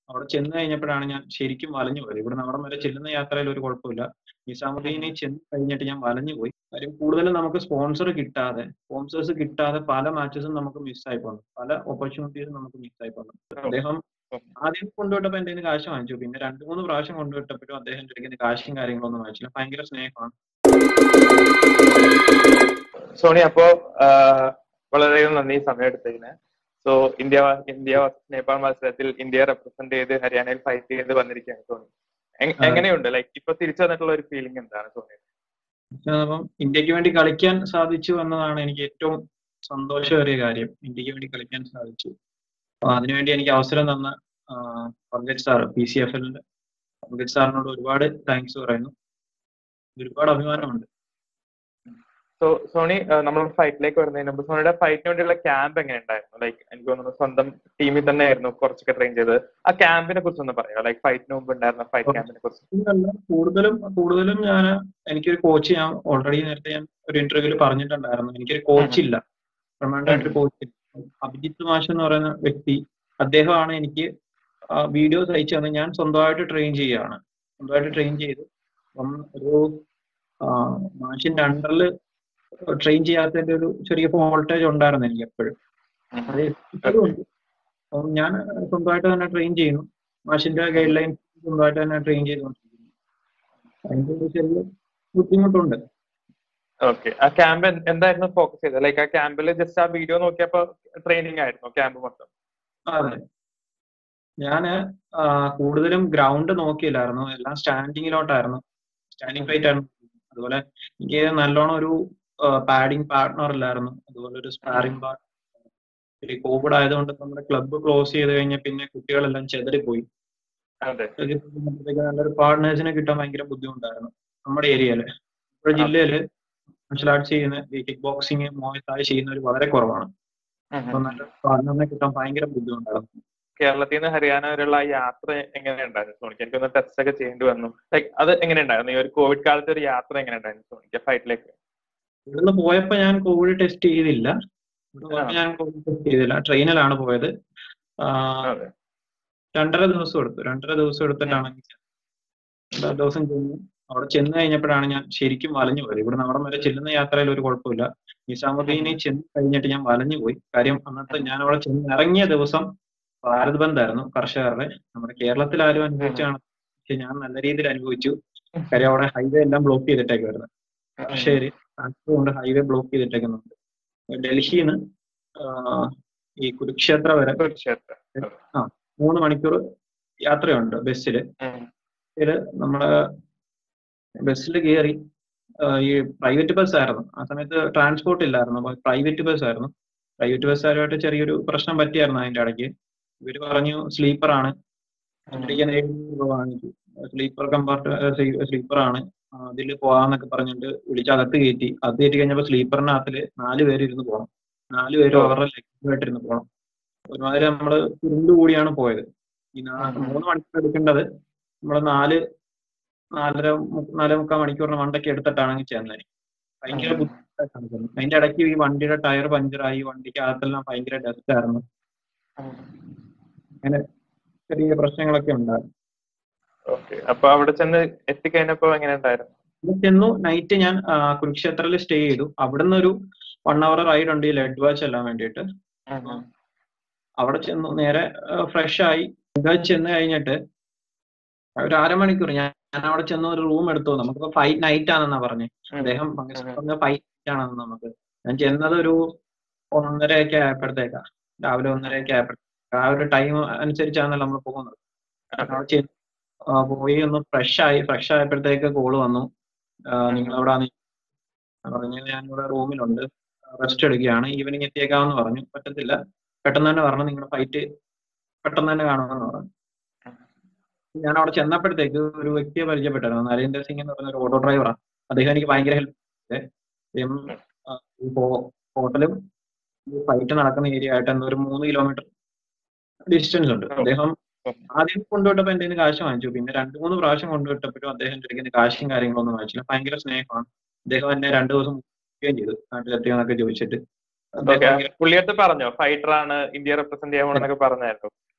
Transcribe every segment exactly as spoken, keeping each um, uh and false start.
അവിടെ ചെന്ന് കഴിഞ്ഞപ്പോഴാണ് ഞാൻ ശരിക്കും വലഞ്ഞു പോയത്. ഇവിടുന്ന് അവിടം വരെ ചെല്ലുന്ന യാത്രയിൽ ഒരു കുഴപ്പമില്ല. നിസാമുദ്ദീനിൽ ചെന്ന് കഴിഞ്ഞിട്ട് ഞാൻ വലഞ്ഞു പോയി. കാര്യം കൂടുതലും നമുക്ക് സ്പോൺസർ കിട്ടാതെ സ്പോൺസേഴ്സ് കിട്ടാതെ പല മാച്ചസും നമുക്ക് മിസ്സായി പോകുന്നു. പല ഓപ്പർച്യൂണിറ്റീസും നമുക്ക് മിസ്സായി പോകുന്നു. അദ്ദേഹം ആദ്യം കൊണ്ടുവിട്ടപ്പോൾ എന്റെ കയ്യിൽ നിന്ന് കാശ് വാങ്ങിച്ചു. പിന്നെ രണ്ട് മൂന്ന് പ്രാവശ്യം കൊണ്ടുവിട്ടപ്പോഴും അദ്ദേഹം എന്റെ കയ്യിൽ നിന്ന് കാശും കാര്യങ്ങളൊന്നും വാങ്ങിച്ചില്ല. ഭയങ്കര സ്നേഹമാണ്. സോണി, അപ്പോ വളരെയധികം നന്ദി സമയം എടുത്തതിന്. സോ ഇന്ത്യ ഇന്ത്യ നേപ്പാൾ മത്സരത്തിൽ ഇന്ത്യയെ റെപ്രസെന്റ് ചെയ്ത് ഹരിയാനയിൽ ഫൈറ്റ് ചെയ്ത് വന്നിരിക്കുകയാണ് സോണി. എങ്ങനെയുണ്ട്? ലൈക്ക് ഇപ്പൊ തിരിച്ചു വന്നിട്ടുള്ള ഒരു ഫീലിംഗ് എന്താണ് സോണി? അപ്പം ഇന്ത്യക്ക് വേണ്ടി കളിക്കാൻ സാധിച്ചു എന്നതാണ് എനിക്ക് ഏറ്റവും സന്തോഷമേറിയ കാര്യം. ഇന്ത്യക്ക് വേണ്ടി കളിക്കാൻ സാധിച്ചു. അപ്പൊ അതിനുവേണ്ടി എനിക്ക് അവസരം തന്ന Pankaj sir, P C F എല്ലിന്റെ പങ്കജ് സാറിനോട് ഒരുപാട് താങ്ക്സ് പറയുന്നു. ഒരുപാട് അഭിമാനമുണ്ട്. സോ സോണി, നമ്മൾ ഫൈറ്റിലേക്ക് വരുന്നതിന് മുമ്പ് സോണിയുടെ ഫൈറ്റിന് വേണ്ടിയുള്ള ക്യാമ്പ് എങ്ങനെ ഉണ്ടായിരുന്നു? ലൈക്ക് എനിക്ക് തോന്നുന്നു സ്വന്തം ടീമിൽ തന്നെ ആയിരുന്നു കുറച്ചൊക്കെ ട്രെയിൻ ചെയ്തത്. ആ ക്യാമ്പിനെ കുറിച്ച് ഒന്ന് പറയാം. ലൈക്ക് ഫൈറ്റിന് മുമ്പ് ഉണ്ടായിരുന്ന ഫൈറ്റ് ക്യാമ്പിനെ കുറിച്ച്. കൂടുതലും കൂടുതലും ഞാൻ എനിക്കൊരു കോച്ച്, ഞാൻ ഓൾറെഡി നേരത്തെ ഞാൻ ഒരു ഇന്റർവ്യൂവിൽ പറഞ്ഞിട്ടുണ്ടായിരുന്നു, എനിക്കൊരു കോച്ചില്ല, പെർമനന്റ് ആയിട്ടൊരു കോച്ചില്ല. അഭിജിത്ത് മാഷ് എന്ന് പറയുന്ന വ്യക്തി, അദ്ദേഹമാണ് എനിക്ക് വീഡിയോസ് അയച്ചു തന്നെ. ഞാൻ സ്വന്തമായിട്ട് ട്രെയിൻ ചെയ്യുകയാണ്. സ്വന്തമായിട്ട് ട്രെയിൻ ചെയ്ത് അപ്പം ഒരു മാഷിന്റെ അണ്ടറിൽ ട്രെയിൻ ചെയ്യാത്തതിന്റെ ഒരു ചെറിയ വോൾട്ടേജ് ഉണ്ടായിരുന്നു എനിക്ക് എപ്പോഴും. അത് ഇപ്പോഴും ഉണ്ട്. അപ്പം ഞാൻ സ്വന്തമായിട്ട് തന്നെ ട്രെയിൻ ചെയ്യുന്നു. മാഷിന്റെ ഗൈഡ് ലൈൻ സ്വന്തമായിട്ട് തന്നെ ട്രെയിൻ ചെയ്തുകൊണ്ടിരിക്കുന്നു. അതിന്റെ ഒരു ചെറിയ ബുദ്ധിമുട്ടുണ്ട്. ഓക്കെ, ആ ക്യാമ്പ് എന്തായിരുന്നു ഫോക്കസ് ചെയ്തത്? ലൈക്ക് ആ ക്യാമ്പിൽ ജസ്റ്റ് ആ വീഡിയോ നോക്കിയപ്പോ ട്രെയിനിങ് ആയിരുന്നു ക്യാമ്പ് മൊത്തം? അതെ, ഞാന് കൂടുതലും ഗ്രൗണ്ട് നോക്കിയില്ലായിരുന്നു, എല്ലാം സ്റ്റാൻഡിങ്ങിലോട്ടായിരുന്നു. സ്റ്റാൻഡിങ് ഫൈറ്റ് ആയിരുന്നു. അതുപോലെ എനിക്ക് നല്ലോണം ഒരു പാഡിങ് പാർട്ട്ണർ ഇല്ലായിരുന്നു. അതുപോലെ ഒരു സ്പാറിംഗ് പാർട്ട്ണർ. കോവിഡ് ആയതുകൊണ്ട് നമ്മുടെ ക്ലബ്ബ് ക്ലോസ് ചെയ്ത് കഴിഞ്ഞാൽ പിന്നെ കുട്ടികളെല്ലാം ചെതറിപ്പോയി. നല്ലൊരു പാർട്ട്നേഴ്സിനെ കിട്ടാൻ ഭയങ്കര ബുദ്ധിമുട്ടായിരുന്നു നമ്മുടെ ഏരിയയില്. നമ്മുടെ ജില്ലയില് മാർഷൽ ആർട്സ് ചെയ്യുന്ന, കിക്ക് ബോക്സിങ്, മോയ് തായ് ചെയ്യുന്നവർ വളരെ കുറവാണ്. അപ്പൊ നല്ല പാർട്ട്ണറിനെ കിട്ടാൻ ഭയങ്കര ബുദ്ധിമുട്ടായിരുന്നു. കേരളത്തിൽ നിന്ന് ഹരിയാന വരെയുള്ള യാത്ര എങ്ങനെയുണ്ടായിരുന്നു സോണിക്ക്? എനിക്കൊന്ന് ടെസ്റ്റ് ഒക്കെ ചെയ്യേണ്ടി വന്നു. ലൈക്ക് അത് എങ്ങനെയുണ്ടായിരുന്നു? ഈ ഒരു കോവിഡ് കാലത്തെ ഒരു യാത്ര എങ്ങനെയുണ്ടായിരുന്നു സോണിക്ക് ഫൈറ്റിലേക്ക്? ഇവിടുന്ന് പോയപ്പോ ഞാൻ കോവിഡ് ടെസ്റ്റ് ചെയ്തില്ല. ഇവിടെ പോയപ്പോ ഞാൻ കോവിഡ് ടെസ്റ്റ് ചെയ്തില്ല. ട്രെയിനിലാണ് പോയത്. രണ്ടര ദിവസം എടുത്തു. രണ്ടര ദിവസം എടുത്തിട്ടാണ് രണ്ടര ദിവസം ചെന്നു. അവിടെ ചെന്ന് കഴിഞ്ഞപ്പോഴാണ് ഞാൻ ശരിക്കും വലഞ്ഞു പോയത്. ഇവിടുന്ന് അവിടം വരെ ചെല്ലുന്ന യാത്രയിൽ ഒരു കുഴപ്പമില്ല. നിസാമുദ്ദീനിൽ ചെന്ന് കഴിഞ്ഞിട്ട് ഞാൻ വലഞ്ഞു പോയി. കാര്യം അന്നത്തെ ഞാൻ അവിടെ ചെന്ന് ഇറങ്ങിയ ദിവസം ഭാരത് ബന്ദ് ആയിരുന്നു, കർഷകരുടെ. നമ്മുടെ കേരളത്തിൽ ആരും അനുഭവിച്ചാണ്, പക്ഷെ ഞാൻ നല്ല രീതിയിൽ അനുഭവിച്ചു. കാര്യം അവിടെ ഹൈവേ എല്ലാം ബ്ലോക്ക് ചെയ്തിട്ടേക്ക് വരുന്നത്. കർഷകര് കൊണ്ട് ഹൈവേ ബ്ലോക്ക് ചെയ്തിട്ടേക്കുന്നുണ്ട്. ഡൽഹിന്ന് ഈ കുരുക്ഷേത്ര വരെ ആ മൂന്ന് മണിക്കൂർ യാത്രയുണ്ട് ബസ്സില്. ഇതില് നമ്മള് ബസ്സിൽ കയറി. ഈ പ്രൈവറ്റ് ബസ് ആയിരുന്നു ആ സമയത്ത്, ട്രാൻസ്പോർട്ട് ഇല്ലായിരുന്നു. പ്രൈവറ്റ് ബസ് ആയിരുന്നു. പ്രൈവറ്റ് ബസ്സുകാരുമായിട്ട് ചെറിയൊരു പ്രശ്നം പറ്റിയായിരുന്നു അതിന്റെ ഇടയ്ക്ക്. ഇവര് പറഞ്ഞു സ്ലീപ്പർ ആണ്, വാങ്ങിച്ചു. സ്ലീപ്പർ കമ്പാർട്ട് സ്ലീപ്പർ ആണ്, അതിൽ പോവാന്നൊക്കെ പറഞ്ഞിട്ട് വിളിച്ചകത്ത് കയറ്റി. അത് കയറ്റി കഴിഞ്ഞപ്പോ സ്ലീപ്പറിനകത്തില് നാല് പേര് ഇരുന്ന് പോകണം. നാല് പേരും അവരുടെ ലഗേജായിട്ടിരുന്ന് പോകണം. ഒരുമാതിരി നമ്മള് ചുരുണ്ടു കൂടിയാണ് പോയത്. ഈ മൂന്ന് മണിക്കൂർ എടുക്കേണ്ടത് നമ്മള് നാല് നാലര നാലേ മുക്കാൽ മണിക്കൂറിന് വണ്ടൊക്കെ എടുത്തിട്ടാണെങ്കിൽ ചെന്നത്. ഭയങ്കര ബുദ്ധിമുട്ടായിട്ടാണ് ചെന്നത്. അതിന്റെ ഇടയ്ക്ക് ഈ വണ്ടിയുടെ ടയർ പഞ്ചറായി, വണ്ടിക്ക് അകത്തെല്ലാം ഭയങ്കര ഡസ്റ്റ് ആയിരുന്നു. അങ്ങനെ ചെറിയ പ്രശ്നങ്ങളൊക്കെ ഉണ്ടായിരുന്നു. അപ്പൊ അവിടെ ചെന്ന് എത്തിക്കഴിഞ്ഞപ്പോ എങ്ങനെ ഉണ്ടായിരുന്നു? ഇവിടെ ചെന്നു. നൈറ്റ് ഞാൻ കുരുക്ഷേത്രയിൽ സ്റ്റേ ചെയ്തു. അവിടുന്ന് ഒരു വൺ അവർ റൈഡ് ഉണ്ട് ഈ ലഡ് വാച്ച് എല്ലാം വേണ്ടിയിട്ട്. അവിടെ ചെന്നു നേരെ ഫ്രഷ് ആയി. ചെന്ന് കഴിഞ്ഞിട്ട് ഒരു അരമണിക്കൂർ ഞാൻ ഞാൻ അവിടെ ചെന്ന് ഒരു റൂം എടുത്തു. നമുക്കിപ്പോ ഫൈറ്റ് നൈറ്റ് ആണെന്നാ പറഞ്ഞത്. അദ്ദേഹം പറഞ്ഞ ഫൈറ്റ് നൈറ്റ് ആണെന്ന്. നമുക്ക് ഞാൻ ചെന്നത് ഒരു ഒന്നരയൊക്കെ ആയപ്പോഴത്തേക്കാ, രാവിലെ ഒന്നരയൊക്കെ ആയപ്പോഴത്തേക്ക്. ആ ഒരു ടൈം അനുസരിച്ചാണല്ലോ നമ്മൾ പോകുന്നത്. അവിടെ പോയി ഒന്ന് ഫ്രഷ് ആയി. ഫ്രഷ് ആയപ്പോഴത്തേക്ക് കോള് വന്നു, നിങ്ങൾ എവിടെ പറഞ്ഞു. ഞാനിവിടെ റൂമിലുണ്ട്, റെസ്റ്റ് എടുക്കുകയാണ്, ഈവനിങ് എത്തിയേക്കാമെന്ന് പറഞ്ഞു. പറ്റത്തില്ല, പെട്ടെന്ന് തന്നെ പറഞ്ഞു, നിങ്ങളുടെ ഫൈറ്റ് പെട്ടെന്ന് തന്നെ കാണുമെന്ന് പറഞ്ഞു. ഞാൻ അവിടെ ചെന്നപ്പോഴത്തേക്ക് ഒരു വ്യക്തിയെ പരിചയപ്പെട്ടായിരുന്നു, നരേന്ദ്ര സിംഗ് എന്ന് പറഞ്ഞ ഒരു ഓട്ടോ ഡ്രൈവറാണ്. അദ്ദേഹം എനിക്ക് ഭയങ്കര ഹെൽപ്പ് ചെയ്തത്. ഹോട്ടലും ഫൈറ്റ് നടക്കുന്ന ഏരിയ ആയിട്ട് എന്തോ ഒരു മൂന്ന് കിലോമീറ്റർ ഡിസ്റ്റൻസ് ഉണ്ട്. അദ്ദേഹം ആദ്യം കൊണ്ടുവിട്ടപ്പോൾ എന്റെ കാശ് വാങ്ങിച്ചു. പിന്നെ രണ്ടു മൂന്ന് പ്രാവശ്യം കൊണ്ടുവിട്ടപ്പോഴും അദ്ദേഹം എന്റെ കാശും കാര്യങ്ങളൊന്നും വാങ്ങിച്ചില്ല. ഭയങ്കര സ്നേഹമാണ്. അദ്ദേഹം എന്നെ രണ്ടു ദിവസം ചെയ്തു നാട്ടിലെത്തിയോന്നൊക്കെ ചോദിച്ചിട്ട്. പുള്ളിയടുത്ത് പറഞ്ഞോ ഫൈറ്റർ ആണ്, ഇന്ത്യ റെപ്രസെന്റ് ചെയ്യാൻ പറഞ്ഞായിരുന്നു?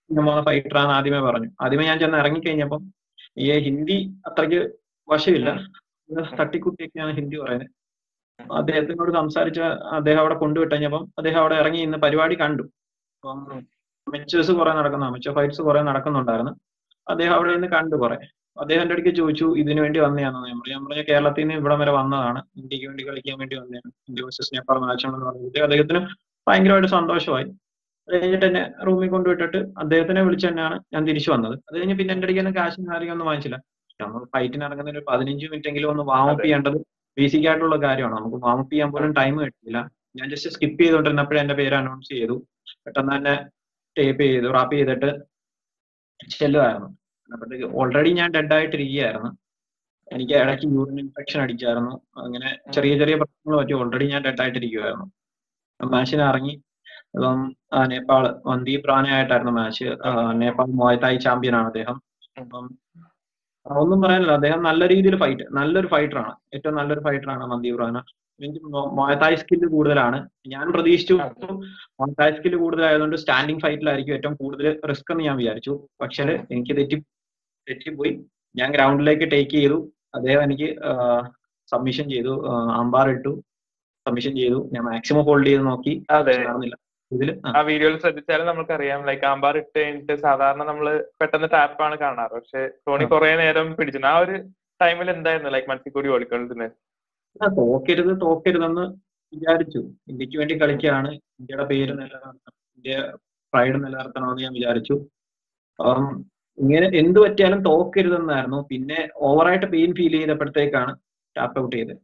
പോകുന്ന ഫൈറ്ററാന്ന് ആദ്യമേ പറഞ്ഞു. ആദ്യമേ ഞാൻ ചെന്ന് ഇറങ്ങിക്കഴിഞ്ഞപ്പം ഈ ഹിന്ദി അത്രയ്ക്ക് വശമില്ല, തട്ടിക്കുട്ടിയൊക്കെയാണ് ഹിന്ദി പറയുന്നത്. അദ്ദേഹത്തിനോട് സംസാരിച്ച അദ്ദേഹം അവിടെ കൊണ്ടുവിട്ട് കഴിഞ്ഞപ്പം അദ്ദേഹം അവിടെ ഇറങ്ങി ഇന്ന് പരിപാടി കണ്ടു. അപ്പം അമച്ചേഴ്സ് കുറെ നടക്കുന്നു, അമച്ചർ ഫൈറ്റ്സ് കുറെ നടക്കുന്നുണ്ടായിരുന്നു. അദ്ദേഹം അവിടെ നിന്ന് കണ്ടു കുറെ. അദ്ദേഹം എൻ്റെ അടുക്ക് ചോദിച്ചു ഇതിനു വേണ്ടി വന്നതാണെന്ന്. ഞാൻ പറഞ്ഞു ഞാൻ പറഞ്ഞു കേരളത്തിൽ നിന്ന് ഇവിടം വരെ വന്നതാണ്, ഇന്ത്യക്ക് വേണ്ടി കളിക്കാൻ വേണ്ടി വന്നതാണ്, ഇന്ത്യ വേഴ്സസ് നേപ്പാൾ മാച്ച് ഉണ്ടെന്ന് പറഞ്ഞിട്ട് അദ്ദേഹത്തിന് ഭയങ്കരമായിട്ട് സന്തോഷമായി. അത് കഴിഞ്ഞിട്ട് എന്നെ റൂമിൽ കൊണ്ടുവിട്ടിട്ട് അദ്ദേഹത്തിനെ വിളിച്ച് തന്നെയാണ് ഞാൻ തിരിച്ചു വന്നത്. അത് കഴിഞ്ഞ് പിന്നെ എൻ്റെ അടുത്ത് കാശും കാര്യമൊന്നും വാങ്ങിച്ചില്ല. നമ്മൾ ഫൈറ്റിന് ഇറങ്ങുന്ന ഒരു പതിനഞ്ച് മിനിറ്റ് എങ്കിലും ഒന്ന് വാം അപ്പ് ചെയ്യേണ്ടത് ബേസിക് ആയിട്ടുള്ള കാര്യമാണ്. നമുക്ക് വാം അപ്പ് ചെയ്യാൻ പോലും ടൈം കിട്ടില്ല. ഞാൻ ജസ്റ്റ് സ്കിപ്പ് ചെയ്തുകൊണ്ടിരുന്നപ്പോഴേ എൻ്റെ പേര് അനൗൺസ് ചെയ്തു. പെട്ടെന്ന് തന്നെ ടേപ്പ് ചെയ്തു, റാപ്പ് ചെയ്തിട്ട് ചെല്ലുമായിരുന്നു. അപ്പോഴത്തേക്ക് ഓൾറെഡി ഞാൻ ഡെഡ് ആയിട്ടിരിക്കുകയായിരുന്നു. എനിക്ക് ഇടയ്ക്ക് യൂറിൻ ഇൻഫെക്ഷൻ അടിച്ചായിരുന്നു. അങ്ങനെ ചെറിയ ചെറിയ പ്രശ്നങ്ങൾ പറ്റി ഓൾറെഡി ഞാൻ ഡെഡ് ആയിട്ടിരിക്കുമായിരുന്നു. മാച്ചിന് ഇറങ്ങി. ഇപ്പം നേപ്പാൾ മന്ദീപ് റാനയായിട്ടായിരുന്നു match. Nepal Muay Thai champion ആണ് അദ്ദേഹം. അപ്പം ഒന്നും പറയാനില്ല, അദ്ദേഹം നല്ല രീതിയിൽ ഫൈറ്റ് നല്ലൊരു ഫൈറ്ററാണ്, ഏറ്റവും നല്ലൊരു ഫൈറ്ററാണ് മന്ദീപ് റാന. എനിക്ക് മുവായ് തായ് സ്കില്ല് കൂടുതലാണ്. ഞാൻ പ്രതീക്ഷിച്ചു മുവായ് തായ് സ്കില്ല് കൂടുതലായതുകൊണ്ട് സ്റ്റാൻഡിങ് ഫൈറ്റിലായിരിക്കും ഏറ്റവും കൂടുതൽ റിസ്ക് എന്ന് ഞാൻ വിചാരിച്ചു. പക്ഷേ എനിക്ക് തെറ്റി തെറ്റിപ്പോയി. ഞാൻ ഗ്രൗണ്ടിലേക്ക് ടേക്ക് ചെയ്തു, അദ്ദേഹം എനിക്ക് സബ്മിഷൻ ചെയ്തു, അമ്പാർ ഇട്ടു, സബ്മിഷൻ ചെയ്തു. ഞാൻ മാക്സിമം ഹോൾഡ് ചെയ്ത് നോക്കി, നടന്നില്ല. ഇതില് ആ വീഡിയോയിൽ ശ്രദ്ധിച്ചാലും നമുക്കറിയാം, ലൈക്ക് ആമ്പാർ ഇട്ട് കഴിഞ്ഞിട്ട് സാധാരണ നമ്മള് പെട്ടെന്ന് ടാപ്പാണ് കാണാറ്, പക്ഷെ ടോണി കുറെ നേരം പിടിച്ചു. ആ ഒരു ടൈമിൽ എന്തായിരുന്നു ലൈക്ക് മനസ്സിൽ കൂടി ഓടിക്കൊണ്ടിരുന്നത്? തോക്കരുത് തോക്കരുതെന്ന് വിചാരിച്ചു. ഇന്ത്യക്ക് വേണ്ടി കളിക്കുകയാണ്, ഇന്ത്യയുടെ പേര് നിലനിർത്തണം, ഇന്ത്യ പ്രൈഡ് നിലനിർത്തണമെന്ന് ഞാൻ വിചാരിച്ചു. അപ്പം ഇങ്ങനെ എന്ത് പറ്റിയാലും തോക്കരുതെന്നായിരുന്നു. പിന്നെ ഓവറായിട്ട് പെയിൻ ഫീൽ ചെയ്തപ്പോഴത്തേക്കാണ് ടാപ്പ് ഔട്ട് ചെയ്തത്.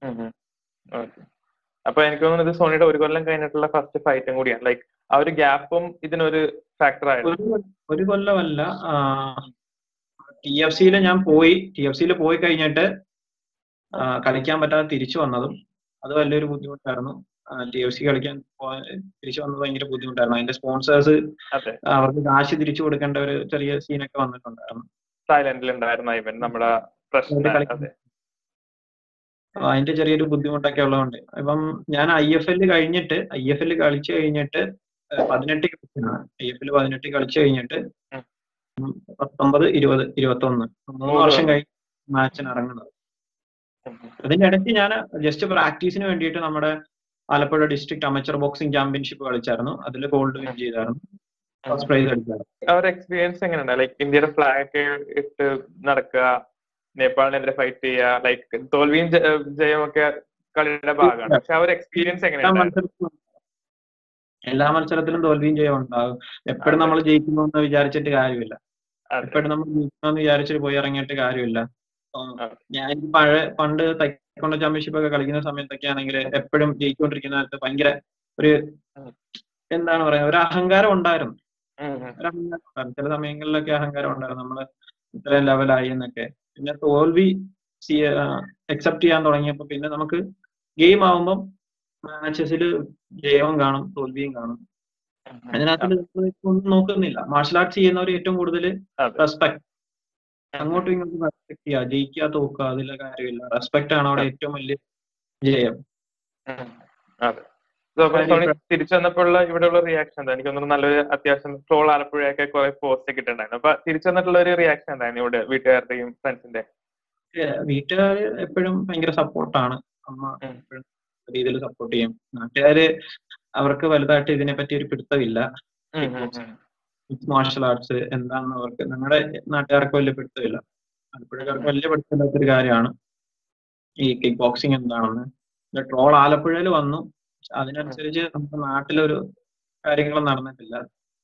അപ്പൊ എനിക്ക് തോന്നുന്നത് സോണിയുടെ ഒരു കൊല്ലം കഴിഞ്ഞിട്ടുള്ള ഫസ്റ്റ് ഫൈറ്റും കൂടിയാണ്. ലൈക്ക് ആ ഒരു ഗ്യാപ്പും ഇതിനൊരു ഫാക്ടർ ആയിരുന്നു. ഒരു കൊല്ലമല്ല, ടി എഫ് സിയിൽ ഞാൻ പോയി ടി എഫ് സിയിൽ പോയി കഴിഞ്ഞിട്ട് കളിക്കാൻ പറ്റാതെ തിരിച്ചു വന്നതും അത് വലിയൊരു ബുദ്ധിമുട്ടായിരുന്നു. ടി എഫ് സി കളിക്കാൻ തിരിച്ചു വന്നത് ഭയങ്കര ബുദ്ധിമുട്ടായിരുന്നു. അതിന്റെ സ്പോൺസേഴ്സ് അവർക്ക് കാശ് തിരിച്ചു കൊടുക്കേണ്ട ഒരു ചെറിയ സീനൊക്കെ വന്നിട്ടുണ്ടായിരുന്നു. തായ്ലൻഡിലുണ്ടായിരുന്നു നമ്മുടെ പ്രശ്നം. അതിന്റെ ചെറിയൊരു ബുദ്ധിമുട്ടൊക്കെ ഉള്ളതുകൊണ്ട് ഇപ്പം ഞാൻ ഐ എഫ് എല്ലിൽ കഴിഞ്ഞിട്ട് ഐ എഫ് എല്ലിൽ കളിച്ചു കഴിഞ്ഞിട്ട് പതിനെട്ട് കളിച്ചാണ് ഐ എഫ് എല്ലിൽ പതിനെട്ട് കളിച്ചു കഴിഞ്ഞിട്ട് പത്തൊമ്പത് ഇരുപത് ഇരുപത്തി ഒന്ന് മൂന്ന് വർഷം കഴിഞ്ഞ് മാച്ചിന് ഇറങ്ങുന്നത്. അതിന്റെ ഇടയ്ക്ക് ഞാൻ ജസ്റ്റ് പ്രാക്ടീസിന് വേണ്ടിയിട്ട് നമ്മുടെ Alappuzha district amateur boxing championship കളിച്ചായിരുന്നു. അതിൽ ഗോൾഡ് വിൻ ചെയ്തായിരുന്നു, ഫസ്റ്റ് പ്രൈസ് അടിച്ചായിരുന്നു. ആ ഒരു എക്സ്പീരിയൻസ് എങ്ങനെയുണ്ട്? ലൈക്ക് ഇന്ത്യയുടെ ഫ്ലാഗ് ഒക്കെ ഇട്ട് നടക്കുക, നേപ്പാളിനെതിരെ ഫൈറ്റ് ചെയ്യുക, ലൈക്ക് തോൽവിയും ജയമൊക്കെ കളിയുടെ ഭാഗമാണ്. പക്ഷെ ആ ഒരു എക്സ്പീരിയൻസ് എങ്ങനെയാണ്? എല്ലാ മത്സരത്തിലും തോൽവിയും ജയം ഉണ്ടാകും. എപ്പോഴും നമ്മൾ ജയിക്കുന്നു എന്ന് വിചാരിച്ചിട്ട് കാര്യമില്ല, എപ്പോഴും നമ്മൾ ജയിക്കണമെന്ന് വിചാരിച്ചിട്ട് പോയി ഇറങ്ങിയിട്ട് കാര്യമില്ല. ഞാൻ പഴയ പണ്ട് തൈക്കൊണ്ട ചാമ്പ്യൻഷിപ്പ് ഒക്കെ കളിക്കുന്ന സമയത്തൊക്കെ ആണെങ്കിൽ എപ്പോഴും ജയിച്ചുകൊണ്ടിരിക്കുന്ന കാലത്ത് ഭയങ്കര ഒരു എന്താണ് പറയാ ഒരു അഹങ്കാരം ഉണ്ടായിരുന്നു. ഒരു അഹങ്കാരം ഉണ്ടായിരുന്നു ചില സമയങ്ങളിലൊക്കെ അഹങ്കാരം ഉണ്ടായിരുന്നു, നമ്മള് ഇത്രയും ലെവലായി എന്നൊക്കെ. പിന്നെ തോൽവി അക്സെപ്റ്റ് ചെയ്യാൻ തുടങ്ങിയപ്പോ പിന്നെ നമുക്ക് ഗെയിം ആവുമ്പം മാച്ചസിൽ ജയവും കാണും തോൽവിയും കാണും. അതിനകത്ത് ഒന്നും നോക്കുന്നില്ല. മാർഷൽ ആർട്സ് ചെയ്യുന്നവർ ഏറ്റവും കൂടുതൽ റെസ്പെക്ട്, അങ്ങോട്ടും ഇങ്ങോട്ടും റെസ്പെക്ട് ചെയ്യുക, ജയിക്കുക തോക്കുക അതിലെ കാര്യമില്ല. റെസ്പെക്ട് ആണ് അവിടെ ഏറ്റവും വലിയ ജയം. തിരിച്ചു വന്നപ്പോഴുള്ള ഇവിടെയുള്ള റിയാക്ഷൻ എന്താ? എനിക്ക് തോന്നുന്നു നല്ലൊരു അത്യാവശ്യം ട്രോൾ ആലപ്പുഴയൊക്കെ കുറെ പോസ്റ്റ് ഒക്കെ ഇട്ടുണ്ടായിരുന്നു. അപ്പൊ തിരിച്ചു വന്നിട്ടുള്ള ഒരു റിയാക്ഷൻ എന്തായിരുന്നു ഇവിടെ വീട്ടുകാരുടെയും ഫ്രണ്ട്സിന്റെ? വീട്ടുകാർ എപ്പോഴും ഭയങ്കര സപ്പോർട്ടാണ്. അമ്മ എപ്പോഴും രീതിയിൽ സപ്പോർട്ട് ചെയ്യും. നാട്ടുകാര് അവർക്ക് വലുതായിട്ട് ഇതിനെ പറ്റി ഒരു പിടുത്തമില്ല. മാർഷൽ ആർട്സ് എന്താണെന്ന് അവർക്ക് ഞങ്ങളുടെ നാട്ടുകാർക്ക് വലിയ പിടുത്തമില്ല. ആലപ്പുഴക്കാർക്ക് വലിയ പിടുത്തമില്ലാത്തൊരു കാര്യമാണ് ഈ കിക്ക് ബോക്സിങ് എന്താണെന്ന്. ട്രോൾ ആലപ്പുഴയിൽ വന്നു, അതിനനുസരിച്ച് നമ്മുടെ നാട്ടിലൊരു കാര്യങ്ങളും നടന്നിട്ടില്ല.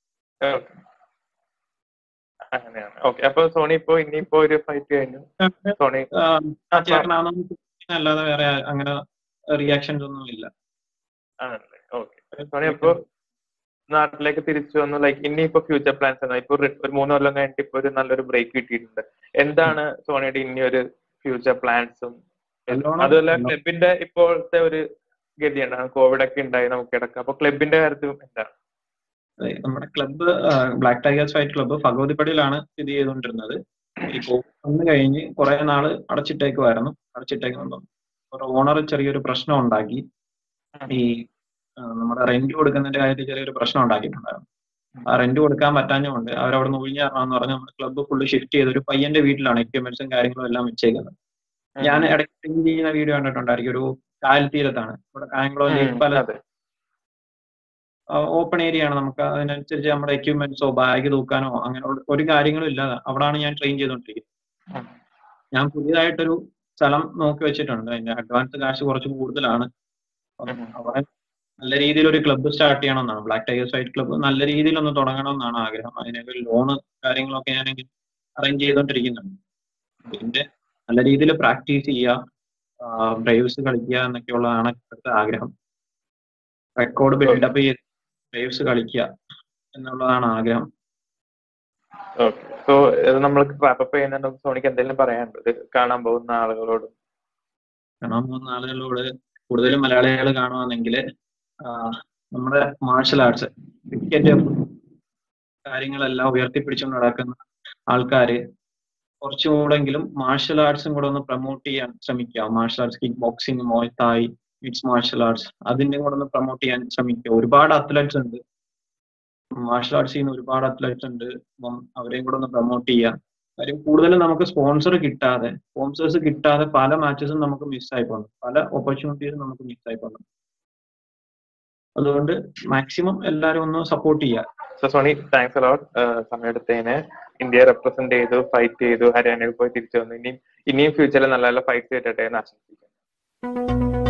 അങ്ങനെയാണ്. ഓക്കെ. അപ്പൊ സോണി ഇപ്പോ ഇനിയിപ്പോ ഒരു ഫൈറ്റ് കഴിഞ്ഞു, സോണി ചേട്ടനാണെന്ന് അല്ലാതെ വേറെ അങ്ങനെ റിയാക്ഷൻസ് ഒന്നും ഇല്ല. ആണല്ലേ? ഓക്കെ. സോണി അപ്പൊ നാട്ടിലേക്ക് തിരിച്ചു വന്നു. ലൈക്ക് ഇനിയിപ്പോ ഫ്യൂച്ചർ പ്ലാൻസ് എന്താ? ഇപ്പൊ ഒരു മൂന്ന് കൊല്ലം കഴിഞ്ഞിട്ട് ഇപ്പൊ ഒരു നല്ലൊരു ബ്രേക്ക് കിട്ടിയിട്ടുണ്ട്. എന്താണ് സോണിയുടെ ഇനി ഒരു ഫ്യൂച്ചർ പ്ലാൻസും? അതുപോലെ ക്ലബിന്റെ ഇപ്പോഴത്തെ ഒരു ഗതിയാണ്, കോവിഡ് ഒക്കെ ഉണ്ടായി നമുക്ക് കിടക്കാം. അപ്പൊ ക്ലബിന്റെ കാര്യത്തിലും എന്താണ്? നമ്മുടെ club Black Tigers Fight Club ഭഗവതിപ്പടിയിലാണ് സ്ഥിതി ചെയ്തുകൊണ്ടിരുന്നത്. ഈ കോവിഡ് വന്നു കഴിഞ്ഞ് കുറെ നാള് അടച്ചിട്ടേക്കുമായിരുന്നു. അടച്ചിട്ടേക്കുമ്പം ഒരു ഓണർ ചെറിയൊരു പ്രശ്നം ഉണ്ടാക്കി. ഈ നമ്മുടെ റെന്റ് കൊടുക്കുന്നതിന്റെ കാര്യത്തിൽ ചെറിയൊരു പ്രശ്നം ഉണ്ടാക്കിയിട്ടുണ്ടായിരുന്നു. റെന്റ് കൊടുക്കാൻ പറ്റാഞ്ഞുകൊണ്ട് അവരവിടെ നിന്ന് ഒഴിഞ്ഞിറങ്ങാന്ന് പറഞ്ഞ് നമ്മുടെ ക്ലബ്ബ് ഫുള്ള് ഷിഫ്റ്റ് ചെയ്ത് ഒരു പയ്യന്റെ വീട്ടിലാണ് എക്യുപ്മെന്റ്സും കാര്യങ്ങളും എല്ലാം വെച്ചേക്കുന്നത്. ഞാൻ ഇടയ്ക്ക് ട്രെയിൻ ചെയ്യുന്ന വീഡിയോ കണ്ടിട്ടുണ്ടായിരിക്കും. ഒരു കായൽ തീരത്താണ് ഇവിടെ Kayamkulam Lake Palace open area ആണ്. നമുക്ക് അതിനനുസരിച്ച് നമ്മുടെ എക്യുപ്മെന്റ്സോ ബാഗ് തൂക്കാനോ അങ്ങനെ ഒരു കാര്യങ്ങളും ഇല്ലാതെ അവിടാണ് ഞാൻ ട്രെയിൻ ചെയ്തുകൊണ്ടിരിക്കുന്നത്. ഞാൻ പുതിയതായിട്ടൊരു സ്ഥലം നോക്കി വെച്ചിട്ടുണ്ട്. അതിന്റെ അഡ്വാൻസ് കാശ് കുറച്ച് കൂടുതലാണ്. അവിടെ നല്ല രീതിയിൽ ഒരു ക്ലബ്ബ് സ്റ്റാർട്ട് ചെയ്യണമെന്നാണ്. ബ്ലാക്ക് ടൈഗേഴ്സ് ഫൈറ്റ് ക്ലബ്ബ് നല്ല രീതിയിൽ ഒന്ന് തുടങ്ങണമെന്നാണ് ആഗ്രഹം. അതിനൊക്കെ ലോണ് കാര്യങ്ങളൊക്കെ ഞാൻ അറേഞ്ച് ചെയ്തുകൊണ്ടിരിക്കുന്നുണ്ട്. ഇതിന്റെ നല്ല രീതിയിൽ പ്രാക്ടീസ് ചെയ്യുക, ബ്രേവ്സ് കളിക്കുക എന്നൊക്കെയുള്ളതാണ് ഇപ്പോഴത്തെ ആഗ്രഹം. റെക്കോർഡ് ബിൽഡപ്പ് ചെയ്ത് ബ്രേവ്സ് കളിക്കുക എന്നുള്ളതാണ് ആഗ്രഹം. സോ ഇത് നമ്മൾ റാപ്പപ്പ് ചെയ്യുന്നുണ്ട്. സോണിക്ക് എന്തെങ്കിലും പറയാനുണ്ട് കാണാൻ പോകുന്ന ആളുകളോട്? കാണാൻ പോകുന്ന ആളുകളോട് കൂടുതലും മലയാളികൾ കാണുവാണെങ്കിൽ നമ്മുടെ മാർഷൽ ആർട്സ്, ക്രിക്കറ്റ് കാര്യങ്ങളെല്ലാം ഉയർത്തിപ്പിടിച്ചുകൊണ്ട് നടക്കുന്ന ആൾക്കാര് കുറച്ചുകൂടെങ്കിലും മാർഷൽ ആർട്സും കൂടെ ഒന്ന് പ്രൊമോട്ട് ചെയ്യാൻ ശ്രമിക്കുക. Martial arts, kick boxing, Muay Thai, mix martial arts അതിന്റെ കൂടെ ഒന്ന് പ്രൊമോട്ട് ചെയ്യാൻ ശ്രമിക്കുക. ഒരുപാട് അത്ലറ്റ്സ് ഉണ്ട് മാർഷൽ ആർട്സ് ചെയ്യുന്ന, ഒരുപാട് അത്ലറ്റ്സ് ഉണ്ട്. അപ്പം അവരെയും കൂടെ ഒന്ന് പ്രൊമോട്ട് ചെയ്യുക. കാര്യം കൂടുതലും നമുക്ക് സ്പോൺസർ കിട്ടാതെ സ്പോൺസേഴ്സ് കിട്ടാതെ പല മാച്ചസും നമുക്ക് മിസ്സായി പോകുന്നു, പല ഓപ്പർച്യൂണിറ്റീസും നമുക്ക് മിസ്സായി പോകുന്നു. അതുകൊണ്ട് മാക്സിമം എല്ലാവരും ഒന്ന് സപ്പോർട്ട് ചെയ്യുക. സോ സോണി, താങ്ക്സ് അലോട്ട് സമയമെടുത്തതിന്. ഇന്ത്യ റെപ്രസെന്റ് ചെയ്തു, ഫൈറ്റ് ചെയ്തു, ഹരിയാനയിൽ പോയി തിരിച്ചു വന്നു. ഇനിയും ഇനിയും ഫ്യൂച്ചറിൽ നല്ല നല്ല ഫൈറ്റ്സ് കിട്ടട്ടെ എന്ന് ആശംസിക്കുന്നു.